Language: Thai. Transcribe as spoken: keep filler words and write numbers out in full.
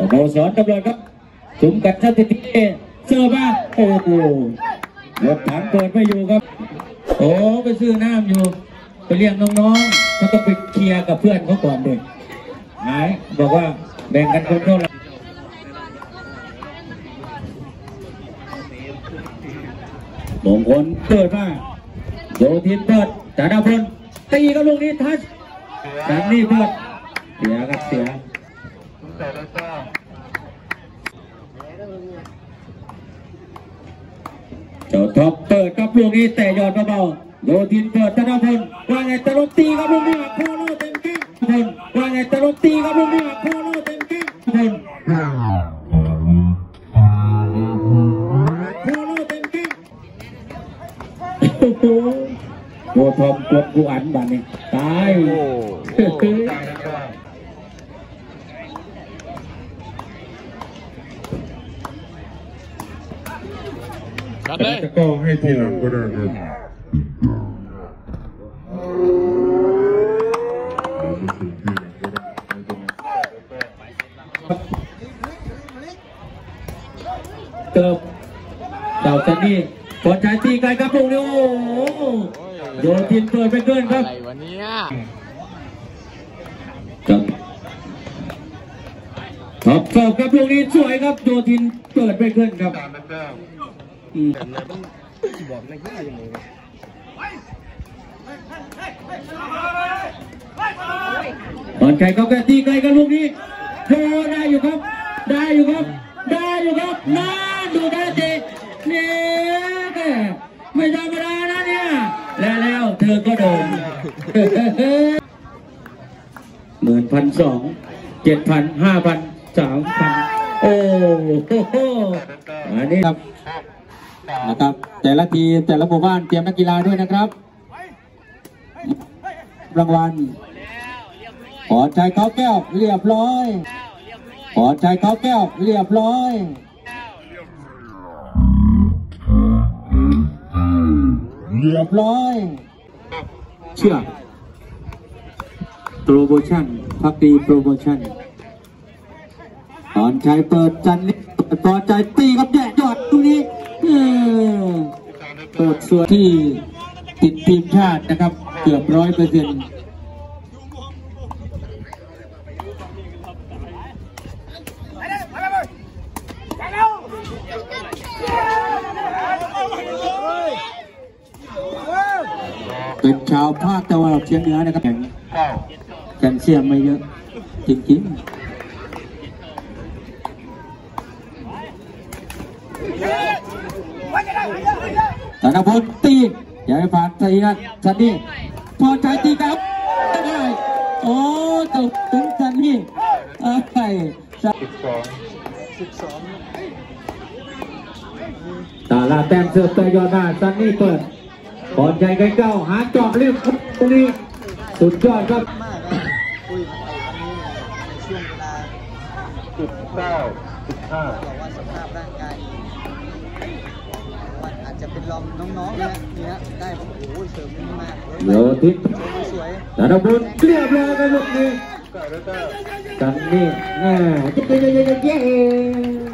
โมสรตำรวจครับจุ่มกัดสถิติเสื้อมาโอ้โหรถถังเปิดไม่อยู่ครับโอ้ไปซื้อน้ำอยู่ไปเรียกน้องๆเขาต้องไปเคลียร์กับเพื่อนเขาก่อนเลยหายบอกว่าแบ่งกันคนเท่าไหร่มงคลเปิดมาโยทินเปิดจากดาวพลตีกับลูกนี้ทัชจากนี้เปิดเสียครับเสียเจ้าท็อปเปิดกับลูกนี้แต่ยอดเบาๆโยทินเปิดจากดาวพลว่าไงตะลุตีกับลูกนี้โคโลเต็มแข้งพลว่าไงตะลุตีกับลูกนี้โคโลเต็มแข้งพลโอ้ทอมกดกูอันบ้านนี้ตายจะก็ให้ทีหลังก็ได้ครับเติบเต่าจันนี่บอลชายตีไกลครับลูกนี้โอ้โยทินเปิดไปเกินครับอะไรวะเนี่ยท็อปเสิร์ฟครับลูกนี้สวยครับโยทินเปิดไปเกินครับบอลชายเขาแกตีไกลครับลูกนี้โธ่ได้อยู่ครับได้อยู่ครับได้อยู่ครับน่าดูได้เด็ดเนี่ยไม่ธรรมดานะเนี่ยแล้วแล้วเธอก็โดนหมื่นพันสองเจ็ดพันห้าพันสามพันโอ้โหอันนี้ครับนะครับแต่ละทีแต่ละหมู่บ้านเตรียมนักกีฬาด้วยนะครับรางวัลขอใจเขาแก้วเรียบร้อยขอใจเขาแก้วเรียบร้อยเรียบร้อยเชื่อโปรโมชั่นพักดีโปรโมชั่นตอนใจเปิดจันนี่ตอนใจตีกับแดดยอดตรงนี้เปิดส่วนที่ติดทีมชาตินะครับเกือบร้อยเปอร์เซ็นต์เป็นชาวภาคตะวันออกเฉียงเหนือนะครับแคลเซียมไม่เยอะจริงๆธนพลตีอย่าให้ผ่านตีนะสันนี่พอใจตีครับได้โอ้ตกถึงสันนี่เอ้ยสิบสองสิบสองตาลาแต้มเสิร์ฟแต่ยอดหน้าสันนี่เปิดบอลใหญ่ไกลเก้าหาเจาะเรียบตรงนี้สุดยอดครับคุยกันไปวันนี้ในช่วงเวลาสิบเก้าสิบห้าบอกว่าสภาพร่างกายวันอาจจะเป็นลมน้องๆนะเนี่ยได้โอ้โหเสริมมากเดี๋ยวทิศสวยแต่ดาวบุญเรียบร้อยกันลูกนี้กันนี่แหมเย้